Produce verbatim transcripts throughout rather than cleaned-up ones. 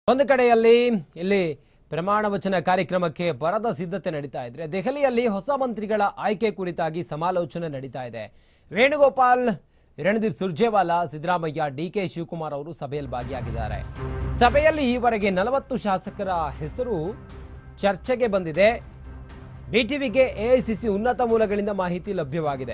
ಒಂದು ಕಡೆಯಲ್ಲಿ ಇಲ್ಲಿ ಪ್ರಮಾಣ ವಚನ ಕಾರ್ಯಕ್ರಮಕ್ಕೆ ಬರದ ಸಿದ್ಧತೆ ನಡೀತಾ ಇದ್ರೆ ದೆಹಲಿಯಲ್ಲಿ ಹೊಸ ಮಂತ್ರಿಗಳ ಆಯ್ಕೆ ಕುರಿತಾಗಿ ಸಮಾಲೋಚನೆ ನಡೀತಾ ಇದೆ. ವೇಣುಗೋಪಾಲ್, ರಣದೀಪ್ ಸುರ್ಜೇವಾಲಾ, ಸಿದ್ದರಾಮಯ್ಯ, ಡಿಕೆ ಶಿವಕುಮಾರ್ ಅವರು ಸಭೆಯಲ್ಲಿ ಭಾಗಿಯಾಗಿದ್ದಾರೆ. ಸಭೆಯಲ್ಲಿ ಈವರೆಗೆ ನಲವತ್ತು ಶಾಸಕರ ಹೆಸರು ಚರ್ಚೆಗೆ ಬಂದಿದೆ. ಬಿಟಿವಿಗೆ ಎಐಸಿಸಿ ಉನ್ನತ ಮೂಲಗಳಿಂದ ಮಾಹಿತಿ ಲಭ್ಯವಾಗಿದೆ.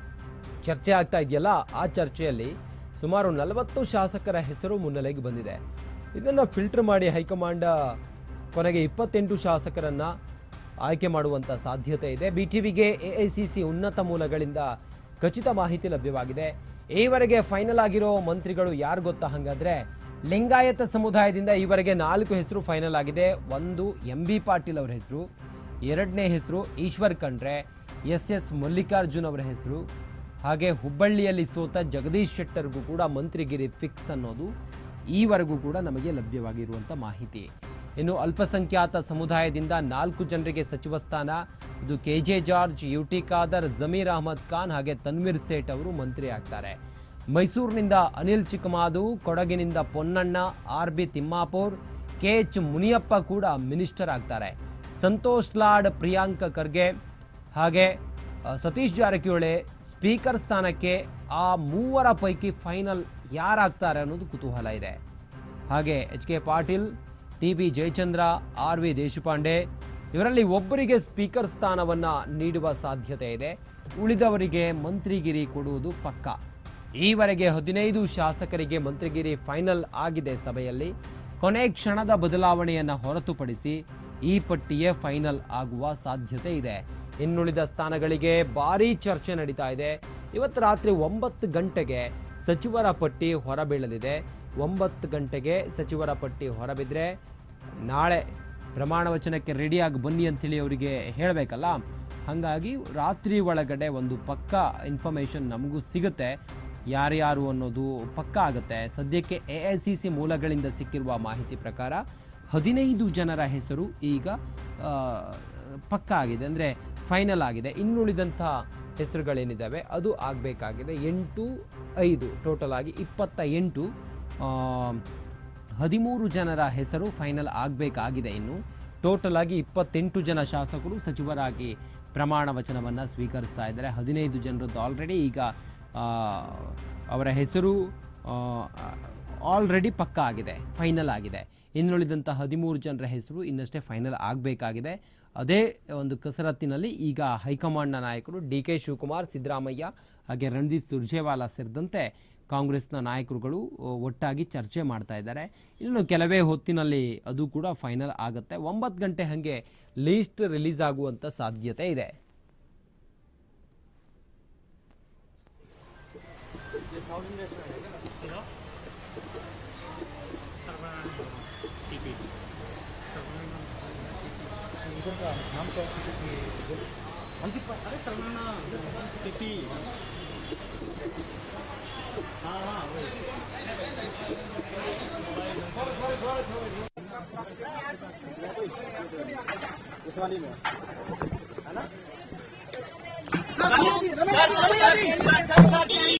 ಚರ್ಚೆ ಆಗ್ತಾ ಇದೆಯಲ್ಲ, ಆ ಚರ್ಚೆಯಲ್ಲಿ ಸುಮಾರು ನಲವತ್ತು ಶಾಸಕರ ಹೆಸರು ಮುನ್ನೆಲೆಗೆ ಬಂದಿದೆ. ಇದನ್ನು ಫಿಲ್ಟರ್ ಮಾಡಿ ಹೈಕಮಾಂಡ್ ಕೊನೆಗೆ ಇಪ್ಪತ್ತೆಂಟು ಶಾಸಕರನ್ನ ಆಯ್ಕೆ ಮಾಡುವಂತ ಸಾಧ್ಯತೆ ಇದೆ. ಬಿಟಿವಿಗೆ ಎಐಸಿಸಿ ಉನ್ನತ ಮೂಲಗಳಿಂದ ಖಚಿತ ಮಾಹಿತಿ ಲಭ್ಯವಾಗಿದೆ. ಈವರೆಗೆ ಫೈನಲ್ ಆಗಿರೋ ಮಂತ್ರಿಗಳು ಯಾರು ಗೊತ್ತಾ? ಹಾಗಾದ್ರೆ ಲಿಂಗಾಯತ ಸಮುದಾಯದಿಂದ ಈವರೆಗೆ ನಾಲ್ಕು ಹೆಸರು ಫೈನಲ್ ಆಗಿದೆ. ಒಂದು ಎಂ ಬಿ ಪಾಟೀಲ್ ಅವರ ಹೆಸರು, ಎರಡನೇ ಹೆಸರು ಈಶ್ವರ್ ಖಂಡ್ರೆ, ಎಸ್ ಎಸ್ ಮಲ್ಲಿಕಾರ್ಜುನ್ ಅವರ ಹೆಸರು, ಹಾಗೆ ಹುಬ್ಬಳ್ಳಿಯಲ್ಲಿ ಸೋತ ಜಗದೀಶ್ ಶೆಟ್ಟರ್ಗೂ ಕೂಡ ಮಂತ್ರಿಗಿರಿ ಫಿಕ್ಸ್ ಅನ್ನೋದು ಈವರೆಗೂ ಕೂಡ ನಮಗೆ ಲಭ್ಯವಾಗಿರುವಂಥ ಮಾಹಿತಿ. ಇನ್ನು ಅಲ್ಪಸಂಖ್ಯಾತ ಸಮುದಾಯದಿಂದ ನಾಲ್ಕು ಜನರಿಗೆ ಸಚಿವ ಸ್ಥಾನ. ಇದು K J George, U T Khader, Zameer Ahmed Khan ಹಾಗೆ ತನ್ವೀರ್ ಸೇಠ್ ಅವರು ಮಂತ್ರಿ ಆಗ್ತಾರೆ. ಮೈಸೂರಿನಿಂದ ಅನಿಲ್ ಚಿಕ್ಕಮಾದು, ಕೊಡಗಿನಿಂದ Ponnanna, R B Timmapur, K H Muniyappa ಕೂಡ ಮಿನಿಸ್ಟರ್ ಆಗ್ತಾರೆ. ಸಂತೋಷ್ ಲಾಡ್, ಪ್ರಿಯಾಂಕ ಖರ್ಗೆ ಹಾಗೆ ಸತೀಶ್ ಜಾರಕಿಹೊಳಿ ಸ್ಪೀಕರ್ ಸ್ಥಾನಕ್ಕೆ. ಆ ಮೂವರ ಪೈಕಿ ಫೈನಲ್ ಯಾರಾಗ್ತಾರೆ ಅನ್ನೋದು ಕುತೂಹಲ ಇದೆ. ಹಾಗೆ H K Patil, T B Jayachandra, R V Deshpande ಇವರಲ್ಲಿ ಒಬ್ಬರಿಗೆ ಸ್ಪೀಕರ್ ಸ್ಥಾನವನ್ನ ನೀಡುವ ಸಾಧ್ಯತೆ ಇದೆ. ಉಳಿದವರಿಗೆ ಮಂತ್ರಿಗಿರಿ ಕೊಡುವುದು ಪಕ್ಕ. ಈವರೆಗೆ ಹದಿನೈದು ಶಾಸಕರಿಗೆ ಮಂತ್ರಿಗಿರಿ ಫೈನಲ್ ಆಗಿದೆ. ಸಭೆಯಲ್ಲಿ ಕೊನೆ ಕ್ಷಣದ ಬದಲಾವಣೆಯನ್ನು ಹೊರತುಪಡಿಸಿ ಈ ಪಟ್ಟಿಯೇ ಫೈನಲ್ ಆಗುವ ಸಾಧ್ಯತೆ ಇದೆ. ಇನ್ನುಳಿದ ಸ್ಥಾನಗಳಿಗೆ ಭಾರೀ ಚರ್ಚೆ ನಡೀತಾ ಇದೆ. ಇವತ್ತು ರಾತ್ರಿ ಒಂಬತ್ತು ಗಂಟೆಗೆ ಸಚಿವರ ಪಟ್ಟಿ ಹೊರಬೀಳಲಿದೆ. ಒಂಬತ್ತು ಗಂಟೆಗೆ ಸಚಿವರ ಪಟ್ಟಿ ಹೊರಬಿದ್ರೆ ನಾಳೆ ಪ್ರಮಾಣ ವಚನಕ್ಕೆ ರೆಡಿಯಾಗಿ ಬನ್ನಿ ಅಂತೇಳಿ ಅವರಿಗೆ ಹೇಳಬೇಕಲ್ಲ. ಹಾಗಾಗಿ ರಾತ್ರಿ ಒಳಗಡೆ ಒಂದು ಪಕ್ಕಾ ಇನ್ಫಾರ್ಮೇಷನ್ ನಮಗೂ ಸಿಗುತ್ತೆ. ಯಾರ್ಯಾರು ಅನ್ನೋದು ಪಕ್ಕಾ ಆಗುತ್ತೆ. ಸದ್ಯಕ್ಕೆ ಎ ಐ ಸಿ ಸಿ ಮೂಲಗಳಿಂದ ಸಿಕ್ಕಿರುವ ಮಾಹಿತಿ ಪ್ರಕಾರ ಹದಿನೈದು ಜನರ ಹೆಸರು ಈಗ ಪಕ್ಕಾ ಆಗಿದೆ, ಅಂದರೆ ಫೈನಲ್ ಆಗಿದೆ. ಇನ್ನುಳಿದಂಥ ಹೆಸರುಗಳೇನಿದ್ದಾವೆ ಅದು ಆಗಬೇಕಾಗಿದೆ. ಎಂಟು ಐದು ಟೋಟಲ್ ಆಗಿ ಇಪ್ಪತ್ತ ಎಂಟು ಹದಿಮೂರು ಜನರ ಹೆಸರು ಫೈನಲ್ ಆಗಬೇಕಾಗಿದೆ. ಇನ್ನು ಟೋಟಲ್ ಆಗಿ ಇಪ್ಪತ್ತೆಂಟು ಜನ ಶಾಸಕರು ಸಚಿವರಾಗಿ ಪ್ರಮಾಣ ವಚನವನ್ನು ಸ್ವೀಕರಿಸ್ತಾ ಇದ್ದಾರೆ. ಹದಿನೈದು ಜನರದ್ದು ಆಲ್ರೆಡಿ ಈಗ ಅವರ ಹೆಸರು ಆಲ್ರೆಡಿ ಪಕ್ಕಾ ಆಗಿದೆ, ಫೈನಲ್ ಆಗಿದೆ. ಇನ್ನುಳಿದಂಥ ಹದಿಮೂರು ಜನರ ಹೆಸರು ಇನ್ನಷ್ಟೇ ಫೈನಲ್ ಆಗಬೇಕಾಗಿದೆ. ಅದೇ ಒಂದು ಕಸರತ್ತಿನಲ್ಲಿ ಈಗ ಹೈಕಮಾಂಡ್ನ ನಾಯಕರು ಡಿ ಕೆ ಶಿವಕುಮಾರ್, ಸಿದ್ದರಾಮಯ್ಯ ಹಾಗೆ ರಣದೀಪ್ ಸುರ್ಜೇವಾಲಾ ಸೇರಿದಂತೆ ಕಾಂಗ್ರೆಸ್ನ ನಾಯಕರುಗಳು ಒಟ್ಟಾಗಿ ಚರ್ಚೆ ಮಾಡ್ತಾ ಇದ್ದಾರೆ. ಇನ್ನು ಕೆಲವೇ ಹೊತ್ತಿನಲ್ಲಿ ಅದು ಕೂಡ ಫೈನಲ್ ಆಗುತ್ತೆ. ಒಂಬತ್ತು ಗಂಟೆ ಹಾಗೆ ಲೀಸ್ಟ್ ರಿಲೀಸ್ ಆಗುವಂಥ ಸಾಧ್ಯತೆ ಇದೆ. नाम क्या अंकित? अरे सरवना सीपी। हाँ हाँ वही। सॉरी सॉरी सॉरी सॉरी इस वाली में है ना?